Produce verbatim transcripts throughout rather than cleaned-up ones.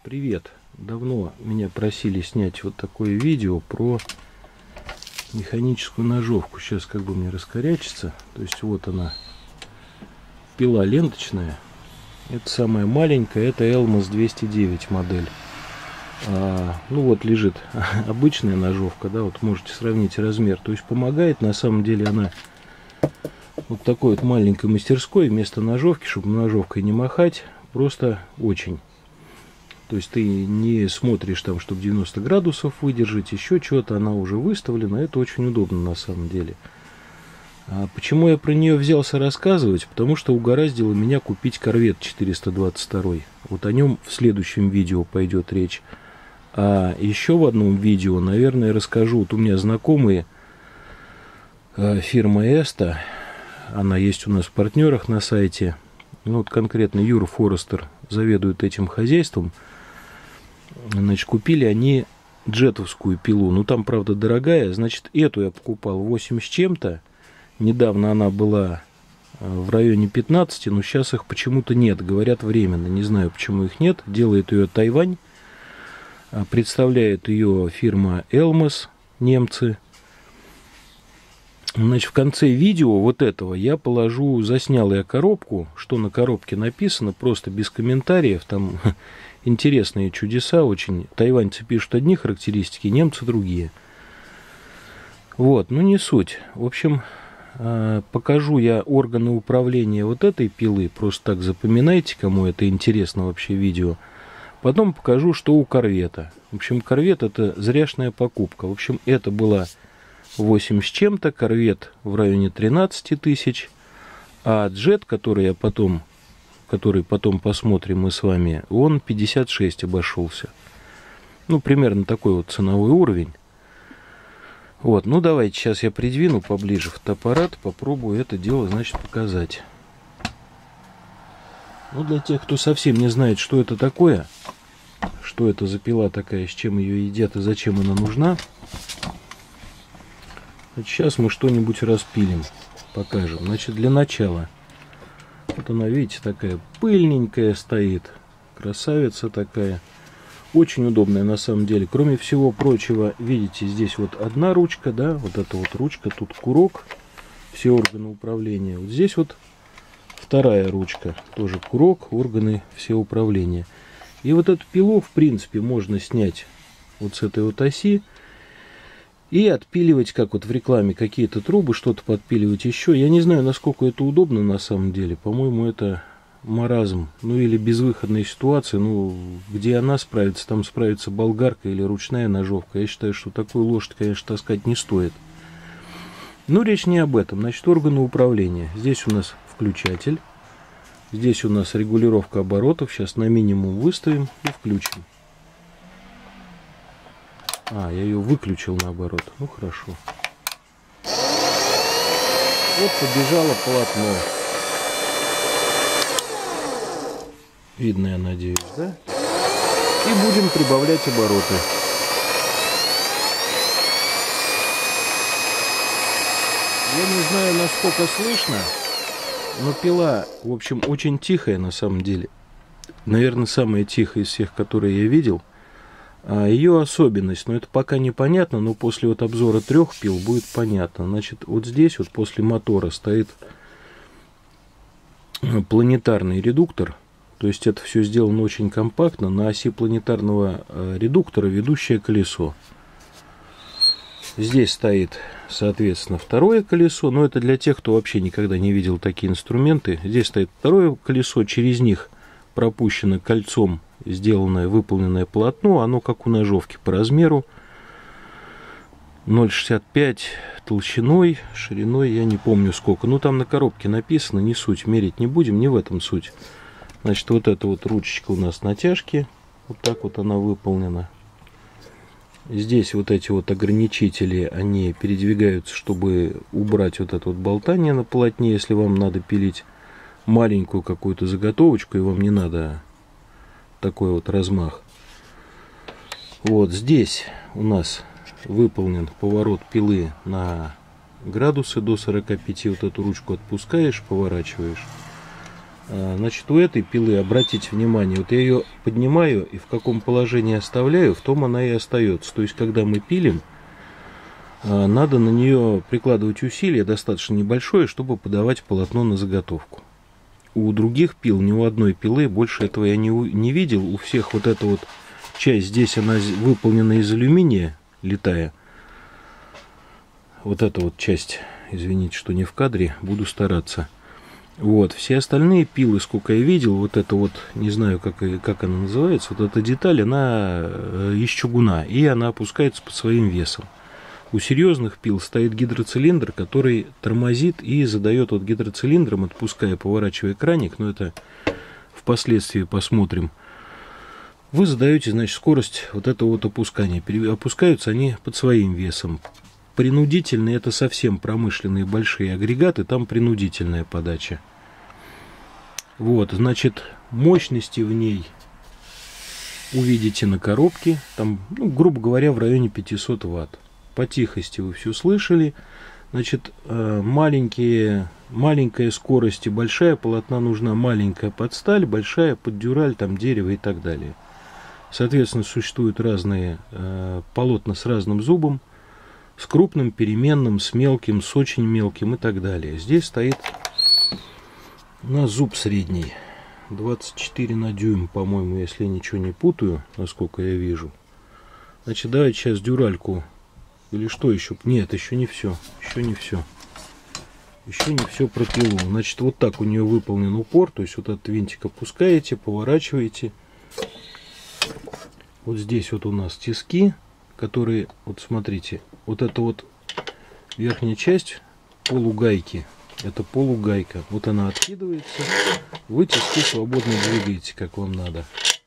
Привет! Давно меня просили снять вот такое видео про механическую ножовку. Сейчас как бы мне раскорячится. То есть вот она, пила ленточная. Это самая маленькая, это Elmos двести девять модель. А, ну вот лежит обычная ножовка, да, вот можете сравнить размер. То есть помогает, на самом деле она вот такой вот маленькой мастерской вместо ножовки, чтобы ножовкой не махать, просто очень. То есть ты не смотришь там, чтобы девяносто градусов выдержать, еще что-то, она уже выставлена. Это очень удобно на самом деле. А почему я про нее взялся рассказывать? Потому что угораздило меня купить корвет четыреста двадцать два. Вот о нем в следующем видео пойдет речь. А еще в одном видео, наверное, расскажу. Вот у меня знакомые, фирма Эста, она есть у нас в партнерах на сайте. Ну, вот конкретно Юра Форестер заведует этим хозяйством. Значит, купили они джетовскую пилу. Ну, там, правда, дорогая. Значит, эту я покупал восемь с чем-то. Недавно она была в районе пятнадцати, но сейчас их почему-то нет. Говорят, временно. Не знаю, почему их нет. Делает ее Тайвань. Представляет ее фирма Elmos, немцы. Значит, в конце видео вот этого я положу, заснял я коробку, что на коробке написано, просто без комментариев. Там интересные чудеса очень. Тайваньцы пишут одни характеристики, немцы другие. Вот, ну не суть. В общем, покажу я органы управления вот этой пилы. Просто так запоминайте, кому это интересно вообще видео. Потом покажу, что у корвета. В общем, корвет это зряшная покупка. В общем, это была восемь с чем-то, корвет в районе тринадцати тысяч, а джет, который я потом, который потом посмотрим мы с вами, он пятьдесят шесть обошелся. Ну, примерно такой вот ценовой уровень. Вот, ну давайте сейчас я придвину поближе фотоаппарат, попробую это дело, значит, показать. Ну, для тех, кто совсем не знает, что это такое, что это за пила такая, с чем ее едят и зачем она нужна, сейчас мы что-нибудь распилим, покажем. Значит, для начала, вот она, видите, такая пыльненькая стоит, красавица такая, очень удобная на самом деле. Кроме всего прочего, видите, здесь вот одна ручка, да, вот эта вот ручка, тут курок, все органы управления. Вот здесь вот вторая ручка, тоже курок, органы все управления. И вот эту пилу, в принципе, можно снять вот с этой вот оси и отпиливать, как вот в рекламе, какие-то трубы, что-то подпиливать еще. Я не знаю, насколько это удобно на самом деле. По-моему, это маразм. Ну, или безвыходная ситуация. Ну, где она справится, там справится болгарка или ручная ножовка. Я считаю, что такую лошадь, конечно, таскать не стоит. Но речь не об этом. Значит, органы управления. Здесь у нас включатель. Здесь у нас регулировка оборотов. Сейчас на минимум выставим и включим. А, я ее выключил наоборот. Ну, хорошо. Вот побежало полотно. Видно, я надеюсь, да? И будем прибавлять обороты. Я не знаю, насколько слышно, но пила, в общем, очень тихая на самом деле. Наверное, самая тихая из всех, которые я видел. А ее особенность, но это пока непонятно, но после вот обзора трех пил будет понятно. Значит, вот здесь вот после мотора стоит планетарный редуктор. То есть это все сделано очень компактно. На оси планетарного редуктора ведущее колесо. Здесь стоит, соответственно, второе колесо. Но это для тех, кто вообще никогда не видел такие инструменты. Здесь стоит второе колесо, через них пропущено кольцом сделанное, выполненное полотно. Оно как у ножовки по размеру. ноль шестьдесят пять толщиной, шириной я не помню сколько. Ну, там на коробке написано, не суть, мерить не будем, не в этом суть. Значит, вот эта вот ручечка у нас натяжки. Вот так вот она выполнена. Здесь вот эти вот ограничители, они передвигаются, чтобы убрать вот это вот болтание на полотне, если вам надо пилить маленькую какую-то заготовочку, и вам не надо такой вот размах. Вот здесь у нас выполнен поворот пилы на градусы до сорока пяти. Вот эту ручку отпускаешь, поворачиваешь. Значит, у этой пилы, обратите внимание, вот я ее поднимаю и в каком положении оставляю, в том она и остается. То есть, когда мы пилим, надо на нее прикладывать усилие достаточно небольшое, чтобы подавать полотно на заготовку. У других пил, ни у одной пилы больше этого я не, не видел. У всех вот эта вот часть здесь, она выполнена из алюминия, литая. Вот эта вот часть, извините, что не в кадре, буду стараться. Вот, все остальные пилы, сколько я видел, вот это вот, не знаю, как, как она называется, вот эта деталь, она из чугуна, и она опускается под своим весом. У серьезных пил стоит гидроцилиндр, который тормозит и задает вот гидроцилиндром, отпуская, поворачивая краник, но это впоследствии посмотрим. Вы задаете, значит, скорость вот этого вот опускания. Опускаются они под своим весом. Принудительные — это совсем промышленные большие агрегаты, там принудительная подача. Вот, значит, мощности в ней увидите на коробке, там, ну, грубо говоря, в районе пятисот ватт. По тихости вы все слышали. Значит, маленькие, маленькая скорость и большая полотна нужна, маленькая под сталь, большая под дюраль, там дерево и так далее. Соответственно, существуют разные э, полотна с разным зубом, с крупным, переменным, с мелким, с очень мелким и так далее. Здесь стоит у нас зуб средний, двадцать четыре на дюйм, по-моему, если я ничего не путаю, насколько я вижу. Значит, давайте сейчас дюральку. Или что еще? Нет, еще не все. Еще не все. Еще не все про пилу. Значит, вот так у нее выполнен упор. То есть вот этот винтик опускаете, поворачиваете. Вот здесь вот у нас тиски, которые, вот смотрите, вот эта вот верхняя часть полугайки. Это полугайка. Вот она откидывается. Вы тиски свободно двигаете, как вам надо.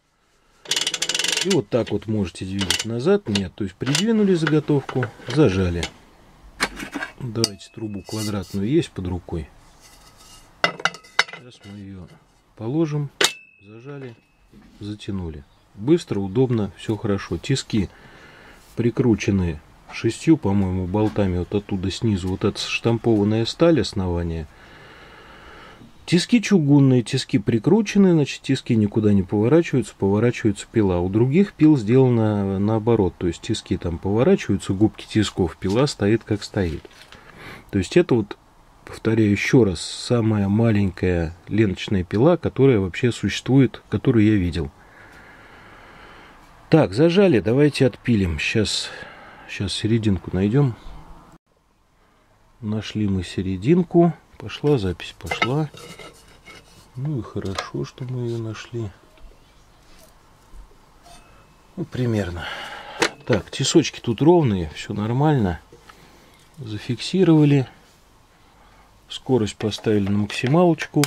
И вот так вот можете двигать назад. Нет, то есть придвинули заготовку, зажали. Давайте трубу квадратную есть под рукой. Сейчас мы ее положим, зажали, затянули. Быстро, удобно, все хорошо. Тиски прикручены шестью, по-моему, болтами вот оттуда снизу. Вот это штампованная сталь основания. Тиски чугунные, тиски прикручены, значит, тиски никуда не поворачиваются, поворачивается пила. У других пил сделано наоборот, то есть тиски там поворачиваются, губки тисков, пила стоит как стоит. То есть это вот, повторяю еще раз, самая маленькая ленточная пила, которая вообще существует, которую я видел. Так, зажали, давайте отпилим. Сейчас, сейчас серединку найдем. Нашли мы серединку. Пошла запись, пошла. Ну и хорошо, что мы ее нашли. Ну, примерно. Так, тесочки тут ровные, все нормально. Зафиксировали. Скорость поставили на максималочку.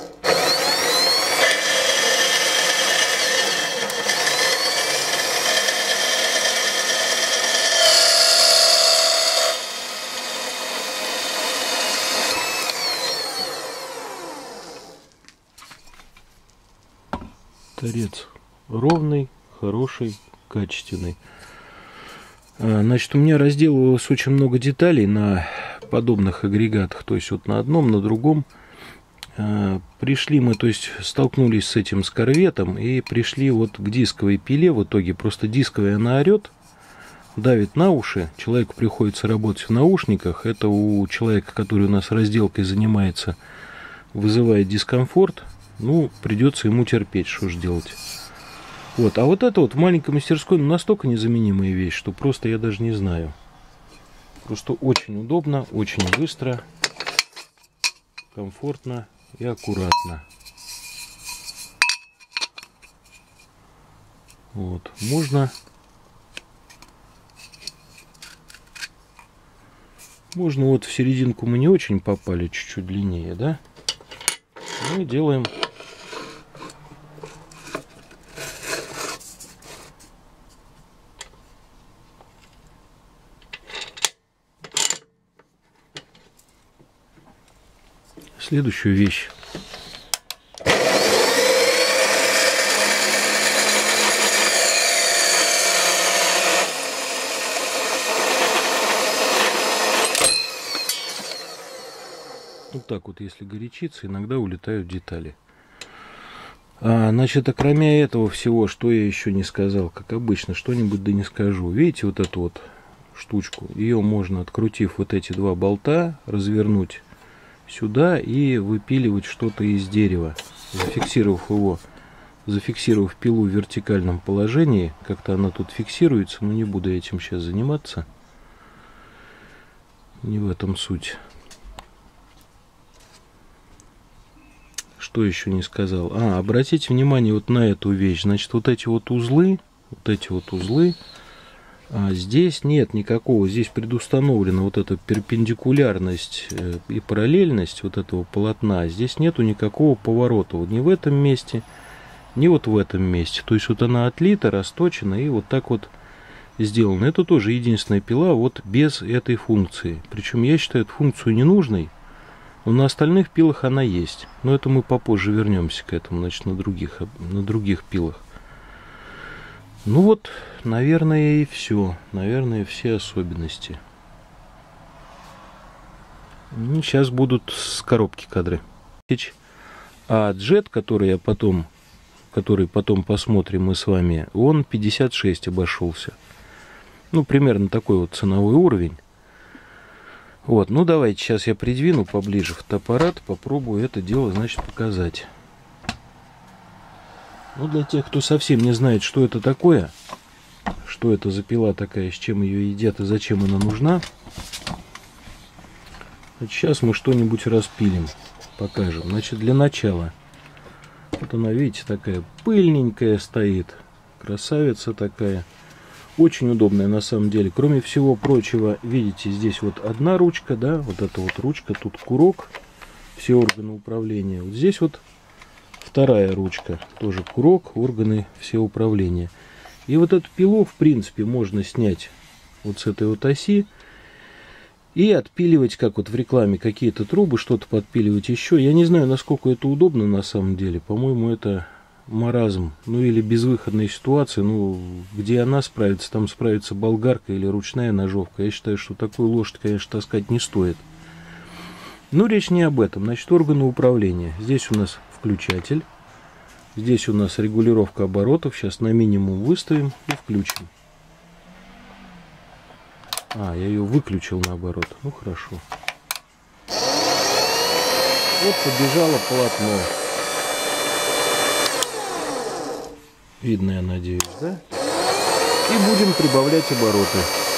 Торец ровный, хороший, качественный. Значит, у меня разделывалось очень много деталей на подобных агрегатах. То есть вот на одном, на другом. Пришли мы, то есть столкнулись с этим, с корветом, и пришли вот к дисковой пиле. В итоге просто дисковая она орет, давит на уши. Человеку приходится работать в наушниках. Это у человека, который у нас разделкой занимается, вызывает дискомфорт. Ну, придется ему терпеть, что ж делать. Вот, а вот это вот в маленькой мастерской, ну, настолько незаменимая вещь, что просто я даже не знаю. Просто очень удобно, очень быстро, комфортно и аккуратно. Вот, можно... Можно вот в серединку мы не очень попали, чуть-чуть длиннее, да? Мы делаем... следующую вещь. Вот так вот, если горячиться, иногда улетают детали. А, значит, а кроме этого всего, что я еще не сказал, как обычно, что-нибудь да не скажу. Видите вот эту вот штучку? Ее можно, открутив вот эти два болта, развернуть сюда и выпиливать что-то из дерева, зафиксировав его, зафиксировав пилу в вертикальном положении. Как-то она тут фиксируется, но не буду этим сейчас заниматься. Не в этом суть. Что еще не сказал? А, обратите внимание вот на эту вещь. Значит, вот эти вот узлы, вот эти вот узлы, а здесь нет никакого, здесь предустановлена вот эта перпендикулярность и параллельность вот этого полотна. Здесь нету никакого поворота. Вот ни в этом месте, ни вот в этом месте. То есть вот она отлита, расточена и вот так вот сделана. Это тоже единственная пила вот без этой функции. Причем я считаю эту функцию ненужной. Но на остальных пилах она есть. Но это мы попозже вернемся к этому, значит, на других, на других пилах. Ну вот, наверное, и все. Наверное, все особенности. Ну, сейчас будут с коробки кадры. А джет, который я потом, который потом посмотрим мы с вами, он пятьдесят шесть обошелся. Ну, примерно такой вот ценовой уровень. Вот, ну давайте сейчас я придвину поближе фотоаппарат, попробую это дело, значит, показать. Ну, для тех, кто совсем не знает, что это такое, что это за пила такая, с чем ее едят и зачем она нужна, сейчас мы что-нибудь распилим, покажем. Значит, для начала, вот она, видите, такая пыльненькая стоит, красавица такая. Очень удобная на самом деле. Кроме всего прочего, видите, здесь вот одна ручка, да, вот эта вот ручка, тут курок, все органы управления. Вот здесь вот вторая ручка, тоже курок, органы все управления. И вот эту пилу, в принципе, можно снять вот с этой вот оси и отпиливать, как вот в рекламе, какие-то трубы, что-то подпиливать еще. Я не знаю, насколько это удобно на самом деле. По-моему, это маразм, ну или безвыходная ситуация, ну где она справится, там справится болгарка или ручная ножовка. Я считаю, что такую лошадь, конечно, таскать не стоит. Но речь не об этом. Значит, органы управления. Здесь у нас включатель, здесь у нас регулировка оборотов. Сейчас на минимум выставим и включим. А, я ее выключил наоборот. Ну хорошо. Вот побежало полотно. Видно, я надеюсь, да? И будем прибавлять обороты.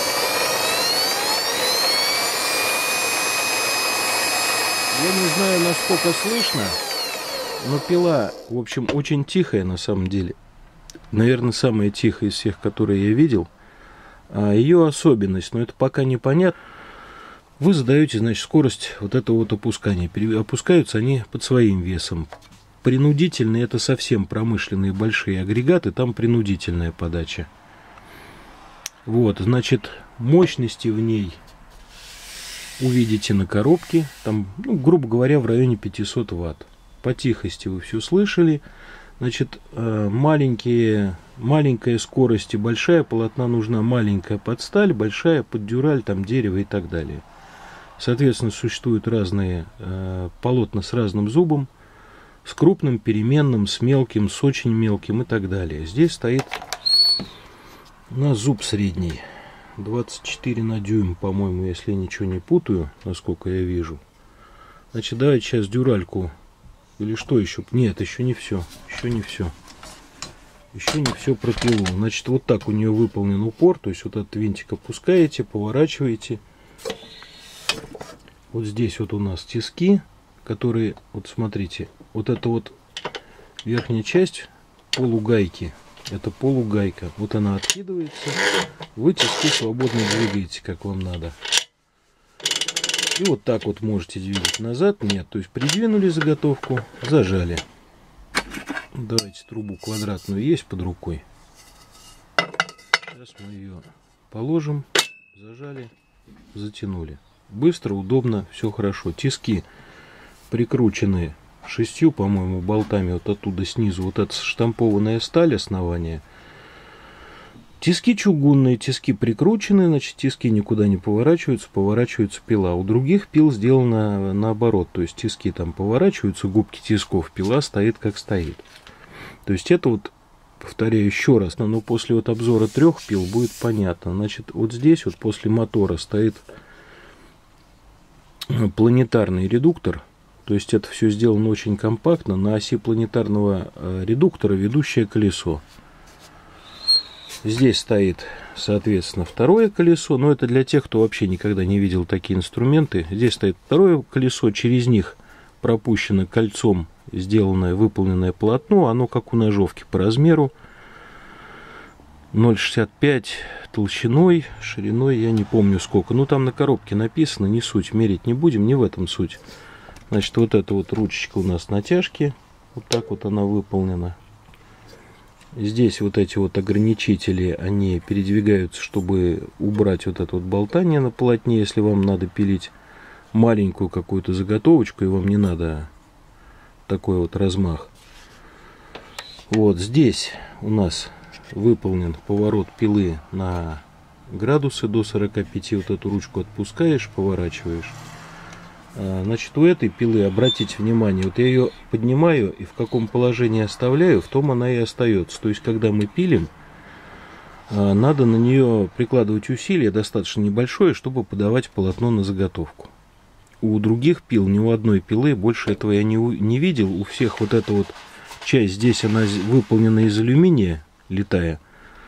Я не знаю, насколько слышно, но пила, в общем, очень тихая на самом деле. Наверное, самая тихая из всех, которые я видел. А ее особенность, но это пока непонятно. Вы задаете, значит, скорость вот этого вот опускания. Опускаются они под своим весом. Принудительные — это совсем промышленные большие агрегаты, там принудительная подача. Вот, значит, мощности в ней увидите на коробке, там, ну, грубо говоря, в районе пятисот ватт. По тихости вы все слышали. Значит, маленькие, маленькая скорость и большая полотна нужна, маленькая под сталь, большая под дюраль, там дерево и так далее. Соответственно, существуют разные э, полотна с разным зубом, с крупным, переменным, с мелким, с очень мелким и так далее. Здесь стоит у нас зуб средний, двадцать четыре на дюйм, по-моему, если я ничего не путаю, насколько я вижу. Значит, давайте сейчас дюральку, или что еще? Нет, еще не все, еще не все. Еще не все про пилу. Значит, вот так у нее выполнен упор, то есть вот этот винтик опускаете, поворачиваете. Вот здесь вот у нас тиски, которые, вот смотрите, вот эта вот верхняя часть полугайки, это полугайка. Вот она откидывается, вы тиски свободно двигаете, как вам надо. И вот так вот можете двигать назад, нет, то есть придвинули заготовку, зажали. Давайте трубу квадратную есть под рукой. Сейчас мы ее положим, зажали, затянули. Быстро, удобно, все хорошо. Тиски прикручены шестью, по-моему, болтами вот оттуда снизу. Вот это штампованная сталь основания. Тиски чугунные, тиски прикручены, значит, тиски никуда не поворачиваются, поворачивается пила. У других пил сделано наоборот, то есть тиски там поворачиваются, губки тисков, пила стоит как стоит. То есть это вот, повторяю еще раз, но после вот обзора трех пил будет понятно. Значит, вот здесь вот после мотора стоит планетарный редуктор. То есть это все сделано очень компактно. На оси планетарного редуктора ведущее колесо. Здесь стоит, соответственно, второе колесо. Но это для тех, кто вообще никогда не видел такие инструменты. Здесь стоит второе колесо. Через них пропущено кольцом сделанное, выполненное полотно. Оно как у ножовки по размеру. ноль шестьдесят пять толщиной, шириной я не помню сколько. Ну, там на коробке написано, не суть, мерить не будем, не в этом суть. Значит, вот эта вот ручечка у нас натяжки. Вот так вот она выполнена. Здесь вот эти вот ограничители, они передвигаются, чтобы убрать вот это вот болтание на полотне, если вам надо пилить маленькую какую-то заготовочку, и вам не надо такой вот размах. Вот здесь у нас выполнен поворот пилы на градусы до сорока пяти. Вот эту ручку отпускаешь, поворачиваешь. Значит, у этой пилы, обратите внимание, вот я ее поднимаю и в каком положении оставляю, в том она и остается. То есть, когда мы пилим, надо на нее прикладывать усилие достаточно небольшое, чтобы подавать полотно на заготовку. У других пил, ни у одной пилы больше этого я не, не видел. У всех вот эта вот часть здесь, она выполнена из алюминия, литая.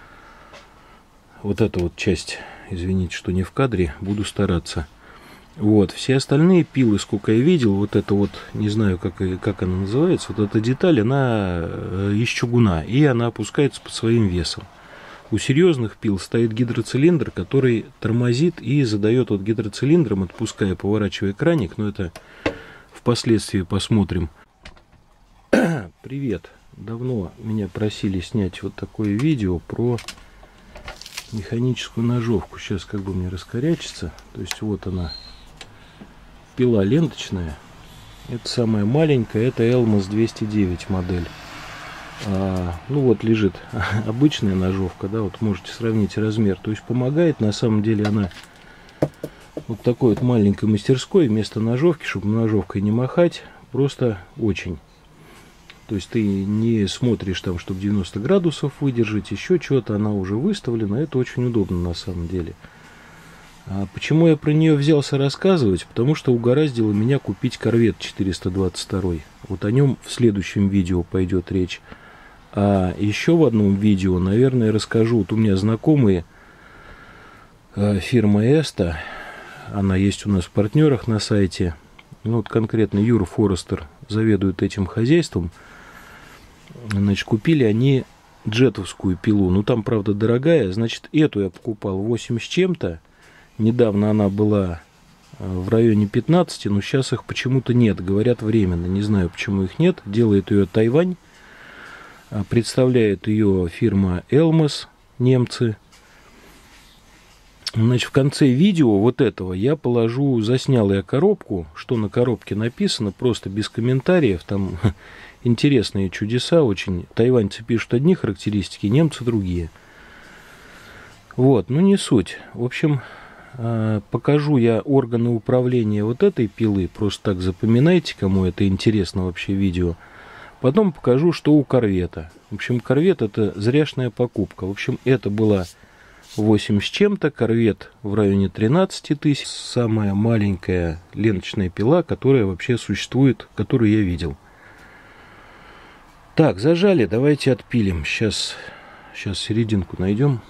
Вот эта вот часть, извините, что не в кадре, буду стараться. Вот, все остальные пилы, сколько я видел, вот это вот, не знаю, как, как она называется, вот эта деталь, она из чугуна, и она опускается под своим весом. У серьезных пил стоит гидроцилиндр, который тормозит и задает вот гидроцилиндром, отпуская, поворачивая краник, но это впоследствии посмотрим. Привет! Давно меня просили снять вот такое видео про механическую ножовку. Сейчас как бы мне раскорячится. То есть вот она, пила ленточная. Это самая маленькая, это Элмос двести девять модель. А, ну вот лежит обычная ножовка, да, вот можете сравнить размер. То есть помогает, на самом деле она вот такой вот маленькой мастерской вместо ножовки, чтобы ножовкой не махать, просто очень. То есть ты не смотришь там, чтобы девяносто градусов выдержать, еще что-то, она уже выставлена. Это очень удобно на самом деле. А почему я про нее взялся рассказывать? Потому что угораздило меня купить корвет четыреста двадцать два. Вот о нем в следующем видео пойдет речь. А еще в одном видео, наверное, расскажу. Вот у меня знакомые, фирма Эста, она есть у нас в партнерах на сайте. Ну, вот конкретно Юра Форестер заведует этим хозяйством. Значит, купили они джетовскую пилу. Ну, там, правда, дорогая. Значит, эту я покупал восемь с чем-то. Недавно она была в районе пятнадцати, но сейчас их почему-то нет. Говорят, временно. Не знаю, почему их нет. Делает ее Тайвань. Представляет ее фирма Элмос, немцы. Значит, в конце видео вот этого я положу, заснял я коробку, что на коробке написано, просто без комментариев. Там интересные чудеса очень. Тайваньцы пишут одни характеристики, немцы другие. Вот, ну не суть. В общем, покажу я органы управления вот этой пилы. Просто так запоминайте, кому это интересно вообще видео. Потом покажу, что у корвета. В общем, корвет это зряшная покупка. В общем, это была восемь с чем-то, корвет в районе тринадцати тысяч. Самая маленькая ленточная пила, которая вообще существует, которую я видел. Так, зажали, давайте отпилим. Сейчас, сейчас серединку найдем.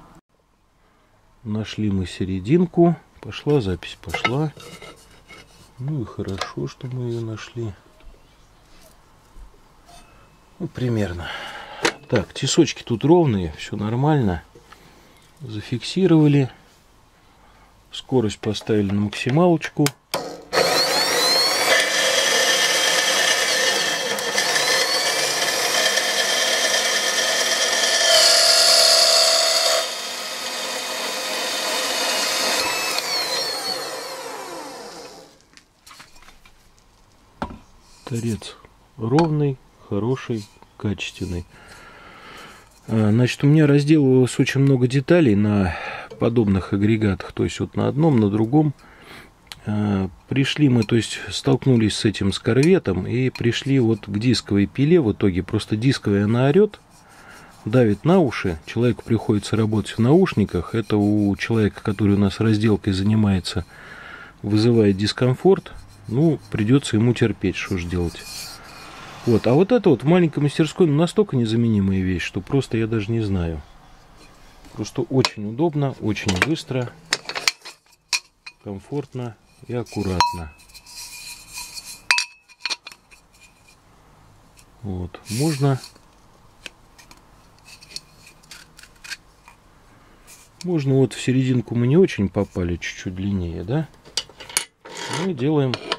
Нашли мы серединку. Пошла запись, пошла. Ну и хорошо, что мы ее нашли. Ну, примерно. Так, тесочки тут ровные, все нормально. Зафиксировали. Скорость поставили на максималочку. Торец ровный, хороший, качественный. Значит, у меня разделывалось очень много деталей на подобных агрегатах. То есть вот на одном, на другом. Пришли мы, то есть столкнулись с этим с корветом и пришли вот к дисковой пиле в итоге. Просто дисковая она орет, давит на уши. Человеку приходится работать в наушниках. Это у человека, который у нас разделкой занимается, вызывает дискомфорт. Ну, придется ему терпеть, что ж делать. Вот. А вот это вот в маленькой мастерской, ну, настолько незаменимая вещь, что просто я даже не знаю. Просто очень удобно, очень быстро, комфортно и аккуратно. Вот. Можно, можно вот в серединку мы не очень попали, чуть-чуть длиннее, да? Мы делаем